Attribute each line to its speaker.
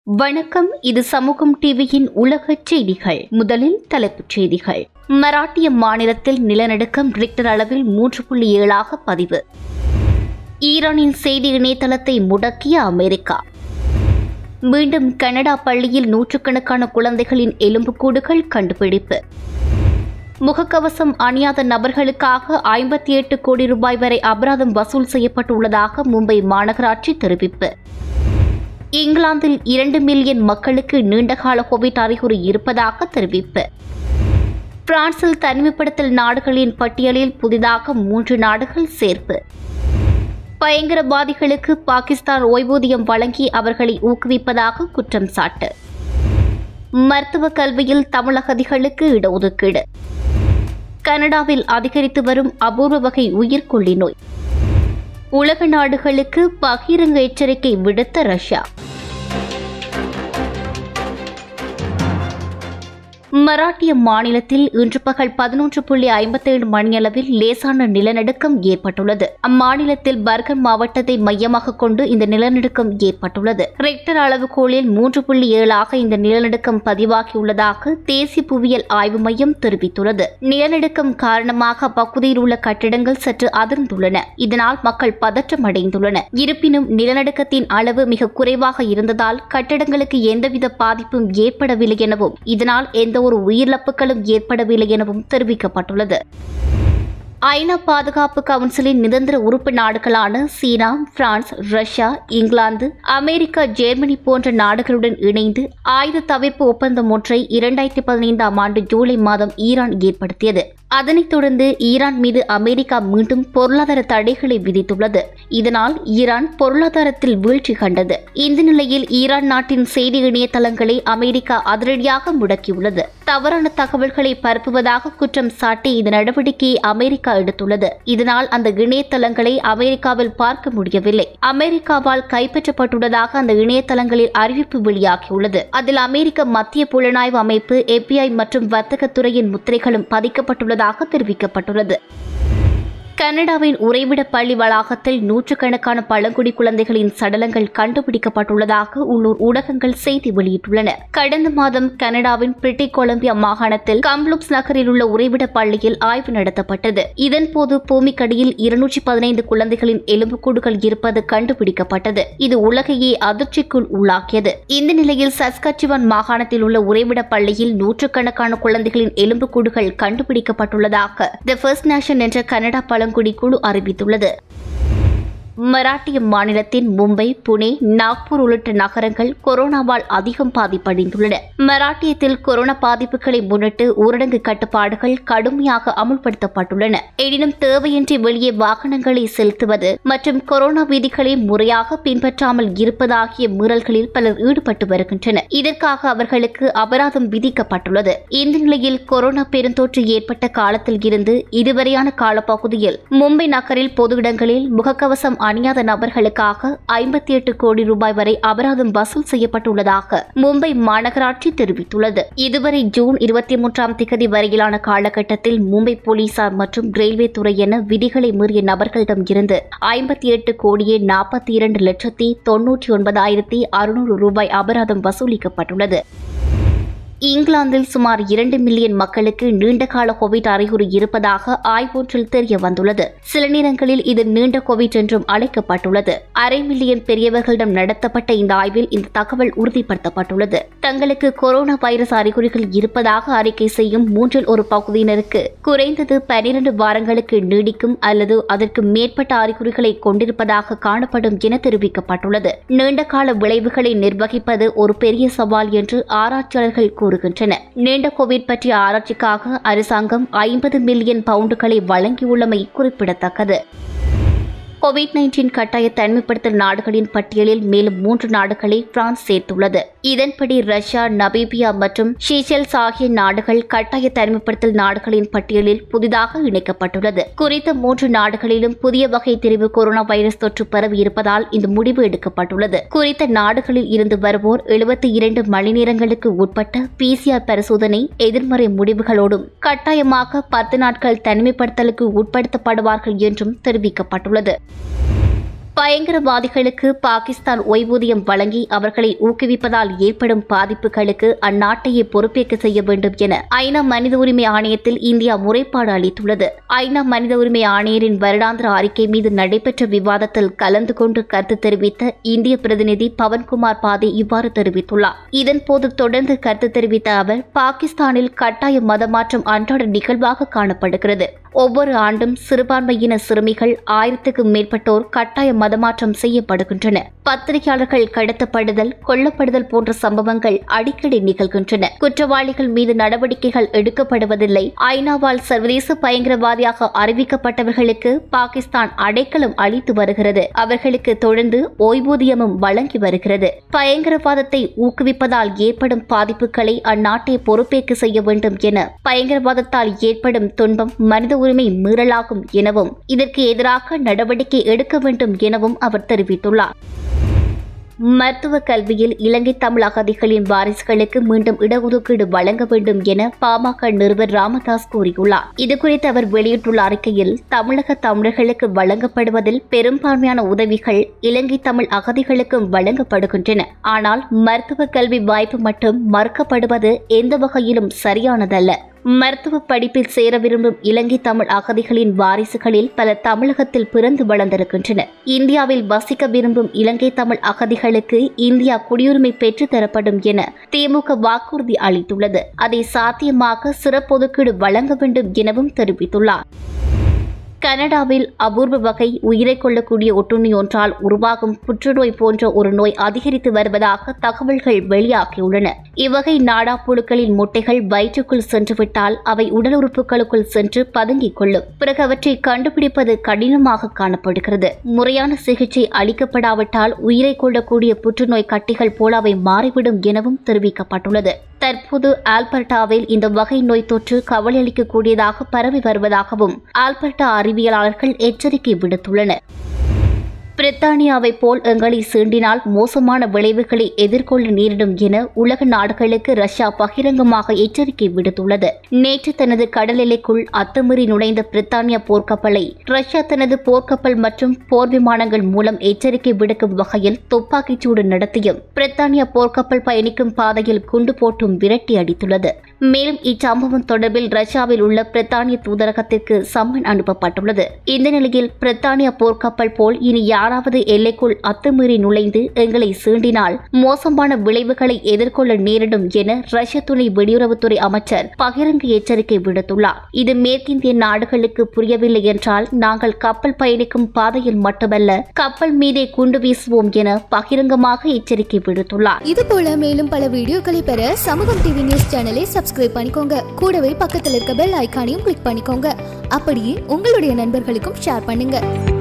Speaker 1: வணக்கம். இது சமூகம் டிவியின் உலக செய்திகள். முதலில் தலைப்புச் செய்திகள். மராட்டிய மாநிலத்தில் நிலநடுக்கம் ரிக்டர் அளவில் 3.7 பதிவு. ஈரானின் செய்தி இணையதளத்தை முடக்கிய அமெரிக்கா. மீண்டும் கனடா பள்ளியில் நூற்றுக்கணக்கான குழந்தைகளின் எலும்புக்கூடுகள் கண்டுபிடிப்பு. முகக்கவசம் அணியாத நபர்களுக்காக 58 கோடி ரூபாய் வரை அபராதம் வசூல் செய்யப்பட்டுள்ளதாக மும்பை மாநகராட்சி தெரிவிப்பு. இங்கிலாந்தில் 2 மில்லியன் மக்களுக்கு நீண்டகால கோவிட் அறிகுறி இருப்பதாக தெரிவிப்பு. பிரான்சில் தனிமைப்படுத்தல் நாடுகளின் பட்டியலில் புதிதாக 3 நாடுகள் சேர்ப்பு. பயங்கரவாதிகளுக்கு பாகிஸ்தான் ஓய்வூதியம் வழங்கி அவர்களை ஊக்குவிப்பதாக குற்றம் சாட்டு. மருத்துவ கல்வியில் தமிழகதிகளுக்கு இடஒதுக்கீடு. கனடாவில் அதிகரித்து வரும் அபூர்வ வகை உயிர்கொல்லி நோய். உலக நாடுகளுக்கு பகிரங்க எச்சரிக்கை விடுத்த ரஷ்யா. மராட்டிய மாநிலத்தில் இன்று பகல் 11:57 மணியளவில் லேசான நிலநடுக்கம் ஏற்பட்டுள்ளது. அம்மாநிலத்தில் பர்கர் மாவட்டத்தை மையமாக கொண்டு இந்த நிலநடுக்கம் ஏற்பட்டுள்ளது. ரிக்டர் அளவுகோலில் 3.7 இந்த நிலநடுக்கம் பதிவாகியுள்ளதாக தேசிய புவியியல் ஆய்வு மையம் தெரிவித்துள்ளது. நிலநடுக்கம் காரணமாக அப்பகுதியில் உள்ள கட்டிடங்கள் சற்று அதிர்ந்துள்ளன. இதனால் மக்கள் பதற்றம் அடைந்துள்ளனர். இருப்பினும் நிலநடுக்கத்தின் அளவு மிக குறைவாக இருந்ததால் கட்டிடங்களுக்கு எந்தவித பாதிப்பும் ஏற்படவில்லை எனவும் இதனால் எந்த ஒரு உயிரிழப்புகளும் ஏற்படவில்லை எனவும் தெரிவிக்கப்பட்டுள்ளது. ஐநா பாதுகாப்பு கவுன்சிலின் நிரந்தர உறுப்பு நாடுகளான China, France, Russia, England, America, Germany போன்ற நாடுகளுடன் இணைந்து ஆயுத தவிர்ப்பு ஒப்பந்தம் ஒன்றை 2015 ஆண்டு ஜூலை மாதம் ஈரான் ஏற்படுத்தியது. அதனைத் தொடர்ந்து ஈரான் மீது அமெரிக்கா மீண்டும் பொருளாதார தடைகளை விதித்துள்ளது. இதனால் ஈரான் பொருளாதாரத்தில் வீழ்ச்சி கண்டது. இந்த நிலையில் ஈரான் நாட்டின் செய்தி இணையதளங்களை அமெரிக்கா அதிரடியாக முடக்கியுள்ளது. தவறான தகவல்களை பரப்புவதாக குற்றம் சாட்டி இந்த நடவடிக்கையை அமெரிக்கா எடுத்துள்ளது. இதனால் அந்த இணையதளங்களை அமெரிக்காவில் பார்க்க முடியவில்லை. அமெரிக்காவால் கைப்பற்றப்பட்டுள்ளதாக அந்த இணையதளங்களில் அறிவிப்பு வெளியாகியுள்ளது. அதில் அமெரிக்க மத்திய புலனாய்வு அமைப்பு, FBI மற்றும் வர்த்தகத்துறையின் முத்திரைகளும் பதிக்கப்பட்டுள்ளதாக தெரிவிக்கப்பட்டுள்ளது. கனடாவின் உறைவிட பள்ளி வளாகத்தில் நூற்றுக்கணக்கான பழங்குடி குழந்தைகளின் சடலங்கள் கண்டுபிடிக்கப்பட்டுள்ளதாக உள்ளூர் ஊடகங்கள் செய்தி வெளியிட்டுள்ளன. கடந்த மாதம் கனடாவின் பிரிட்டிஷ் கொலம்பியா மாகாணத்தில் கம்ப்ளூப்ஸ் நகரில் உள்ள உறைவிட பள்ளியில் ஆய்வு நடத்தப்பட்டது. இதன்போது பூமிக்கடியில் 215 குழந்தைகளின் எலும்புக்கூடுகள் இருப்பது கண்டுபிடிக்கப்பட்டது. இது உலகையே அதிர்ச்சிக்குள் உள்ளாக்கியது. இந்த நிலையில் சஸ்கச்சுவன் மாகாணத்தில் உள்ள உறைவிட பள்ளியில் நூற்றுக்கணக்கான குழந்தைகளின் எலும்புக்கூடுகள் கண்டுபிடிக்கப்பட்டுள்ளதாக தி ஃபர்ஸ்ட் நேஷன் என்ற கனடா பழங்குடி குழு அறிவித்துள்ளது. மராட்டிய மாநிலத்தின் மும்பை, புனே, நாக்பூர் உள்ளிட்ட நகரங்கள் கொரோனாவால் அதிகம் பாதிப்படைந்துள்ளன. மராட்டியத்தில் கொரோனா பாதிப்புகளை முன்னிட்டு ஊரடங்கு கட்டுப்பாடுகள் கடுமையாக அமுல்படுத்தப்பட்டுள்ளன. எனினும் தேவையின்றி வெளியே வாகனங்களை செலுத்துவது மற்றும் கொரோனா விதிகளை முறையாக பின்பற்றாமல் இருப்பது ஆகிய மீறல்களில் பலர் ஈடுபட்டு வருகின்றனர். இதற்காக அவர்களுக்கு அபராதம் விதிக்கப்பட்டுள்ளது. இந்த நிலையில் கொரோனா பெருந்தொற்று ஏற்பட்ட காலத்தில் இருந்து இதுவரையான காலப்பகுதியில் மும்பை நகரில் பொது இடங்களில் முகக்கவசம் அணியாத நபர்களுக்காக 58 கோடி ரூபாய் வரை அபராதம் வசூல் செய்யப்பட்டுள்ளதாக மும்பை மாநகராட்சி தெரிவித்துள்ளது. இதுவரை ஜூன் 23 வரையிலான காலகட்டத்தில் மும்பை போலீசார் மற்றும் ரயில்வே துறை என விதிகளை மீறிய நபர்களிடம் இருந்து 58,42,99,600 ரூபாய் அபராதம் வசூலிக்கப்பட்டுள்ளது. இங்கிலாந்தில் சுமார் 2 மில்லியன் மக்களுக்கு நீண்டகால கோவிட் அறிகுறி இருப்பதாக ஆய்வொன்றில் தெரிய வந்துள்ளது. சில நேரங்களில் இது நீண்ட கோவிட் என்றும் அழைக்கப்பட்டுள்ளது. 1/2 மில்லியன் பெரியவர்களிடம் நடத்தப்பட்ட இந்த ஆய்வில் இந்த தகவல் உறுதிப்படுத்தப்பட்டுள்ளது. தங்களுக்கு கொரோனா வைரஸ் அறிகுறிகள் இருப்பதாக அறிக்கை செய்யும் 1/3 பகுதியினருக்கு குறைந்தது 12 வாரங்களுக்கு நீடிக்கும் அல்லது அதற்கு மேற்பட்ட அறிகுறிகளை கொண்டிருப்பதாக காணப்படும் என தெரிவிக்கப்பட்டுள்ளது. நீண்டகால விளைவுகளை நிர்வகிப்பது ஒரு பெரிய சவால் என்று ஆராய்ச்சியாளர்கள் கூறுகின்றனர். நீண்ட கோவிட் பற்றிய ஆராய்ச்சிக்காக அரசாங்கம் 50 மில்லியன் பவுண்டுகளை வழங்கியுள்ளமை குறிப்பிடத்தக்கது. COVID-19 கட்டாய தனிமைப்படுத்தல் நாடுகளின் பட்டியலில் மேலும் 3 நாடுகளை பிரான்ஸ் சேர்த்துள்ளது. இதன்படி ரஷ்யா, நமீபியா மற்றும் சீஷெல்ஸ் ஆகிய நாடுகள் கட்டாய தனிமைப்படுத்தல் நாடுகளின் பட்டியலில் புதிதாக இணைக்கப்பட்டுள்ளது. குறித்த 3 நாடுகளிலும் புதிய வகை தெரிவு கொரோனா வைரஸ் தொற்று பரவி இருப்பதால் இந்த முடிவு எடுக்கப்பட்டுள்ளது. குறித்த நாடுகளில் இருந்து வருவோர் 72 மணி நேரங்களுக்கு உட்பட்ட PCR பரிசோதனை எதிர்மறை முடிவுகளோடும் கட்டாயமாக 10 நாட்கள் தனிமைப்படுத்தலுக்கு உட்படுத்தப்படுவார்கள் என்றும் தெரிவிக்கப்பட்டுள்ளது. பயங்கரவாதிகளுக்கு பாகிஸ்தான் ஓய்வூதியம் வழங்கி அவர்களை ஊக்குவிப்பதால் ஏற்படும் பாதிப்புகளுக்கு அந்நாட்டையே பொறுப்பேற்க செய்ய வேண்டும் என ஐநா மனித உரிமை ஆணையத்தில் இந்தியா முறைப்பாடு அளித்துள்ளது. ஐநா மனித உரிமை ஆணையரின் வருடாந்திர அறிக்கை மீது நடைபெற்ற விவாதத்தில் கலந்து கொண்டு கருத்து தெரிவித்த இந்திய பிரதிநிதி பவன்குமார் பாதே இவ்வாறு தெரிவித்துள்ளார். இதன்போது தொடர்ந்து கருத்து தெரிவித்த அவர், பாகிஸ்தானில் கட்டாய மதமாற்றம் அன்றாட நிகழ்வாக காணப்படுகிறது. ஒவ்வொரு ஆண்டும் சிறுபான்மையின சிறுமிகள் 1000க்கும் மேற்பட்டோர் கட்டாய மதமாற்றம் செய்யப்படுகின்றன. பத்திரிகையாளர்கள் கடத்தப்படுதல், கொல்லப்படுதல் போன்ற சம்பவங்கள் அடிக்கடி நிகழ்கின்றன. குற்றவாளிகள் மீது நடவடிக்கைகள் எடுக்கப்படுவதில்லை. ஐநாவால் சர்வதேச பயங்கரவாதியாக அறிவிக்கப்பட்டவர்களுக்கு பாகிஸ்தான் அடைக்கலம் அளித்து வருகிறது. அவர்களுக்கு தொடர்ந்து ஓய்வூதியமும் வழங்கி வருகிறது. பயங்கரவாதத்தை ஊக்குவிப்பதால் ஏற்படும் பாதிப்புகளை அந்நாட்டை பொறுப்பேற்க செய்ய வேண்டும் என, பயங்கரவாதத்தால் ஏற்படும் துன்பம் மனித உரிமை மீறலாகும் எனவும், இதற்கு எதிராக நடவடிக்கை எடுக்க வேண்டும் எனவும் அவர் தெரிவித்துள்ளார். மருத்துவ கல்வியில் இலங்கை தமிழ் அகதிகளின் வாரிசுகளுக்கு மீண்டும் இடஒதுக்கீடு வழங்க வேண்டும் என பாமக நிறுவனர் ராமதாஸ் கூறியுள்ளார். இதுகுறித்து அவர் வெளியிட்டுள்ள அறிக்கையில், தமிழக தமிழர்களுக்கு வழங்கப்படுவதில் பெரும்பான்மையான உதவிகள் இலங்கை தமிழ் அகதிகளுக்கும் வழங்கப்படுகின்றன. ஆனால் மருத்துவ கல்வி வாய்ப்பு மட்டும் மறுக்கப்படுவது எந்த வகையிலும் சரியானதல்ல. மருத்துவ படிப்பில் சேர விரும்பும் இலங்கை தமிழ் அகதிகளின் வாரிசுகளில் பலர் தமிழகத்தில் பிறந்து வளர்ந்திருக்கின்றனர். இந்தியாவில் வசிக்க விரும்பும் இலங்கை தமிழ் அகதிகளுக்கு இந்தியா குடியுரிமை பெற்றுத் தரப்படும் என திமுக வாக்குறுதி அளித்துள்ளது. அதை சாத்தியமாக்க சிறப்பு ஒதுக்கீடு வழங்க வேண்டும் எனவும் தெரிவித்துள்ளார். கனடாவில் அபூர்வ வகை உயிரை கொள்ளக்கூடிய ஒட்டுண்ணி ஒன்றால் உருவாகும் புற்றுநோய் போன்ற ஒரு நோய் அதிகரித்து வருவதாக தகவல்கள் வெளியாகியுள்ளன. இவ்வகை நாடா புழுக்களின் முட்டைகள் வயிற்றுக்குள் சென்றுவிட்டால் அவை உடல் உறுப்புகளுக்குள் சென்று பதுங்கிக் கொள்ளும். பிறகு அவற்றை கண்டுபிடிப்பது கடினமாக காணப்படுகிறது. முறையான சிகிச்சை அளிக்கப்படாவிட்டால் உயிரை கொள்ளக்கூடிய புற்றுநோய் கட்டிகள் போல அவை மாறிவிடும் எனவும் தெரிவிக்கப்பட்டுள்ளது. தற்போது ஆல்பர்டாவில் இந்த வகை நோய் தொற்று கவலை அளிக்கக்கூடியதாக பரவி வருவதாகவும் ஆல்பர்டா அறிவியலாளர்கள் எச்சரிக்கை விடுத்துள்ளனர். பிரித்தானியாவை போல் எங்களை சீண்டினால் மோசமான விளைவுகளை எதிர்கொள்ள நேரிடும் என உலக நாடுகளுக்கு ரஷ்யா பகிரங்கமாக எச்சரிக்கை விடுத்துள்ளது. நேற்று தனது கடல் எல்லைக்குள் அத்துமீறி நுழைந்த பிரித்தானிய போர்க்கப்பலை ரஷ்யா தனது போர்க்கப்பல் மற்றும் போர் விமானங்கள் மூலம் எச்சரிக்கை விடுக்கும் வகையில் துப்பாக்கிச்சூடு நடத்தியும் பிரித்தானிய போர்க்கப்பல் பயணிக்கும் பாதையில் குண்டு போட்டும் விரட்டி அடித்துள்ளது. மேலும் இச்சம்பவம் தொடர்பில் ரஷ்யாவில் உள்ள பிரித்தானிய தூதரகத்திற்கு சம்மன் அனுப்பப்பட்டுள்ளது. இந்த நிலையில் பிரித்தானிய போர்க்கப்பல் போல் இனி யாராவது எல்லைக்குள் அத்துமீறி நுழைந்து எங்களை சீண்டினால் மோசமான விளைவுகளை எதிர்கொள்ள நேரிடும் என ரஷ்ய துணை வெளியுறவுத்துறை அமைச்சர் பகிரங்க எச்சரிக்கை விடுத்துள்ளார். இது மேற்கிந்திய நாடுகளுக்கு புரியவில்லை என்றால் நாங்கள் கப்பல் பயணிக்கும் பாதையில் மட்டுமல்ல, கப்பல் மீதே குண்டு வீசுவோம் என பகிரங்கமாக எச்சரிக்கை விடுத்துள்ளார்.
Speaker 2: இதுபோல மேலும் பல வீடியோக்களை பெற சமூகம் டிவி நியூஸ் சேனலை சப்ஸ்கிரைப் பண்ணிக்கோங்க. கூடவே பக்கத்தில் இருக்க பெல் ஐகானையும் கிளிக் பண்ணிக்கோங்க. அப்படியே உங்களுடைய நண்பர்களுக்கும் ஷேர் பண்ணுங்க.